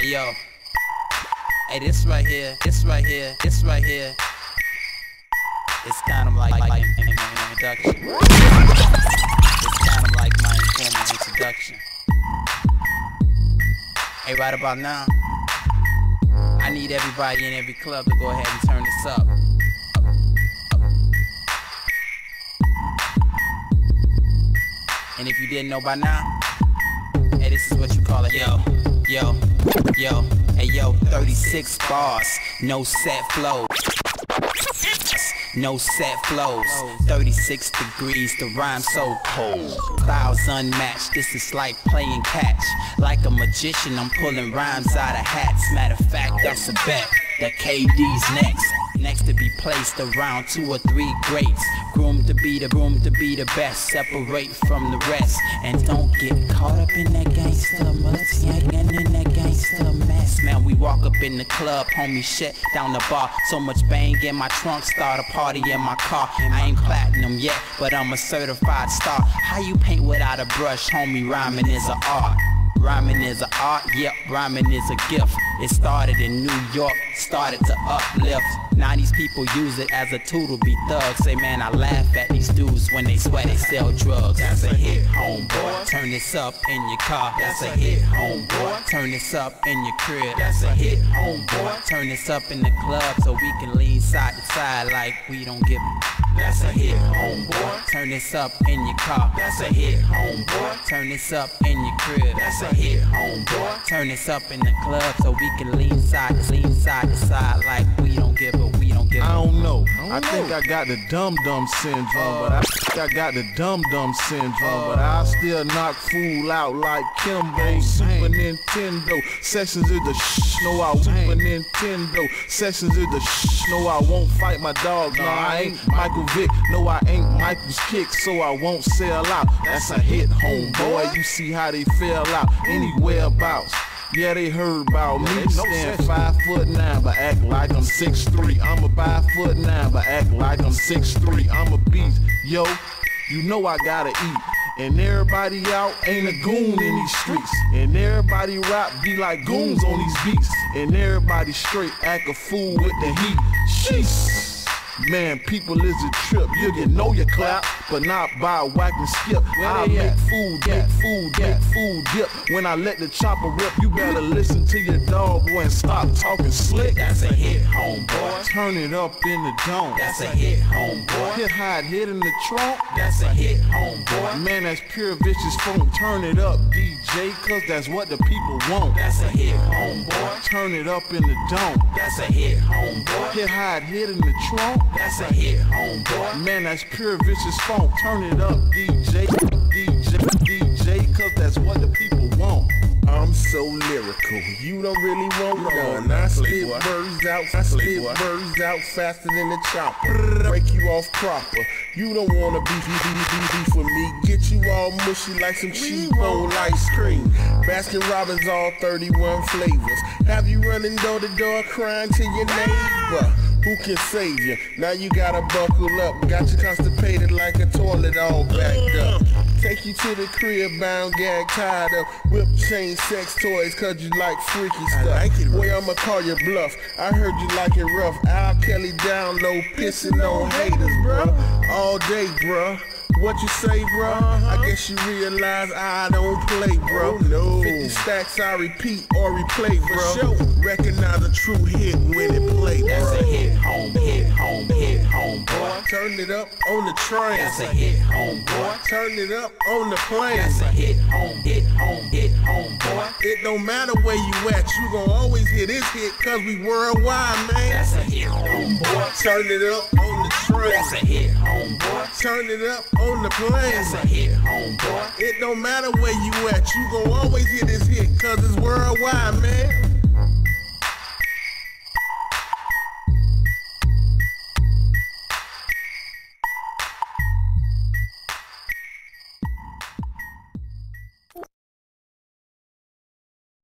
Hey yo, hey this right here, it's kind of like my introduction. It's kind of like my informal introduction. Hey, right about now, I need everybody in every club to go ahead and turn this up. And if you didn't know by now, hey, this is what you call it. Yo, hey yo, 36 bars, no set flows. No set flows, 36 degrees, the rhyme so cold. Clouds unmatched, this is like playing catch. Like a magician, I'm pulling rhymes out of hats. Matter of fact, that's a bet that KD's next to be placed around 2 or 3 greats. Groomed to be the best, separate from the rest. And don't get caught up in that gangster mess, and in that gangster mess. Man, we walk up in the club, homie, shit down the bar. So much bang in my trunk, start a party in my car. I ain't platinum yet, but I'm a certified star. How you paint without a brush, homie? Rhyming is an art. Rhyming is an art, yep, rhyming is a gift. It started in New York, started to uplift. Now these people use it as a tool to be thugs. Say, man, I laugh at these dudes when they swear they sell drugs. That's a hit, homeboy. Turn this up in your car. That's a hit, homeboy. Turn this up in your crib. That's a hit, homeboy. Turn this up in the club so we can lean side to side like we don't give a. That's a hit, homeboy. Turn this up in your car. That's a hit, homeboy. Turn this up in your crib. That's a hit, homeboy. Turn this up in the club so we can lean side to side like we don't give a. I don't know. I think I got the dum-dum syndrome, but I got the dum-dum syndrome, but I still knock fool out like Kimbo. Super Nintendo sessions is the no, I Super Nintendo sessions is the no, I won't fight my dog. No, I ain't Michael Vick. No, I ain't Michael's kick, so I won't sell out. That's a hit, homeboy. You see how they fell out anywhere abouts. Yeah, they heard about me. Stand 5'9", but act like I'm 6'3". I'm a 5'9", but act like I'm 6'3". I'm a beast, yo. You know I gotta eat. And everybody out ain't a goon in these streets. And everybody rap be like goons on these beats. And everybody straight act a fool with the heat. Sheesh. Man, people is a trip. You can know your clap, but not by a whack and skip. I make food dip. When I let the chopper rip, you better listen to your dog, boy, and stop talking slick. That's a hit, homeboy. Turn it up in the dome. That's a hit, homeboy. Hit in the trunk. That's a hit, homeboy. Man, that's pure vicious funk. Turn it up, DJ, cause that's what the people want. That's a hit, homeboy. Turn it up in the dome. That's a hit, homeboy. Hit in the trunk. That's a hit, homeboy. Man, that's pure vicious funk. Turn it up, DJ, cause that's what the people want. I'm so lyrical, you don't really want none. I spit words out faster than the chopper. Break you off proper. You don't wanna beef with me. Get you all mushy like some cheap old ice cream. Baskin Robbins, all 31 flavors. Have you running door to door crying to your neighbor? Who can save you? Now you gotta buckle up. Got you constipated like a toilet all backed up. Take you to the crib, bound, gag, tied up. Whip chain, sex toys, cause you like freaky stuff. Boy, I'ma call your bluff. I heard you like it rough. Al Kelly down low, pissing on haters, bruh. All day, bruh. What you say, bro? I guess you realize I don't play, bro. 50 stacks, I repeat or replay, bro. Recognize a true hit when it play, bro. That's a hit, homeboy. Turn it up on the train. That's a hit, homeboy. Turn it up on the plane. That's a hit, homeboy. It don't matter where you at, you gon' always hear this hit, cause we worldwide, man. That's a hit, homeboy. Turn it up on the train. That's a hit, homeboy. Turn it up on the plane. That's a hit, homeboy. It don't matter where you at, you gon' always hear this hit, cause it's worldwide, man.